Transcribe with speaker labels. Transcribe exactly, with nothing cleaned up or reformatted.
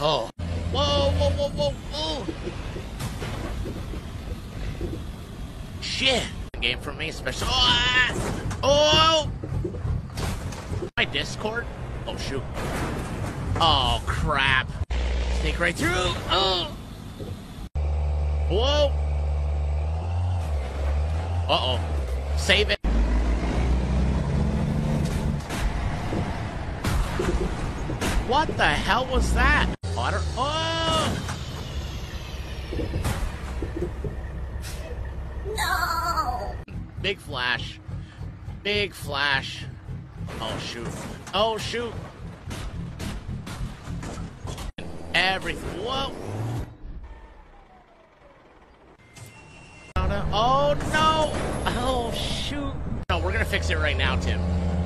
Speaker 1: Oh. Whoa, whoa, whoa, whoa, whoa. Shit. Game for me, special. Oh! Oh! My Discord? Oh, shoot. Oh, crap. Sneak right through. Oh! Whoa! Uh-oh. Save it. What the hell was that? Water. Oh!
Speaker 2: No!
Speaker 1: Big flash. Big flash. Oh, shoot. Oh, shoot. Everything. Whoa. Oh, no. Oh, shoot. No, we're going to fix it right now, Tim.